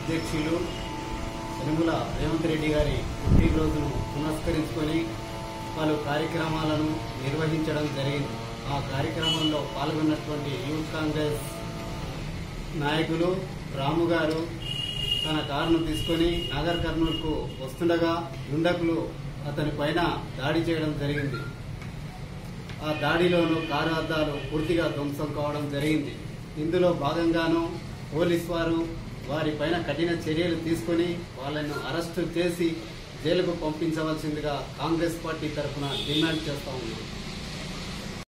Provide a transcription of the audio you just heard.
అధ్యక్షులు యనుమల రేవంత్ రెడ్డి గారి పుట్టినరోజును పురస్కరించుకొని పలు కార్యక్రమాలను నిర్వహించడం జరిగింది. ఆ కార్యక్రమంలో పాల్గొన్నటువంటి యూత్ కాంగ్రెస్ నాయకులు రాము గారు తన కారును తీసుకొని నాగర్ కర్నూలుకు వస్తుండగా దుండకులు అతని పైన దాడి చేయడం జరిగింది. ఆ దాడిలోనూ కారు అద్దాలు పూర్తిగా ధ్వంసం కావడం జరిగింది. ఇందులో భాగంగానూ పోలీసు వారు వారిపైన కఠిన చర్యలు తీసుకొని వాళ్ళను అరెస్టు చేసి జైలుకు పంపించవలసిందిగా కాంగ్రెస్ పార్టీ తరఫున డిమాండ్ చేస్తా ఉన్నాం.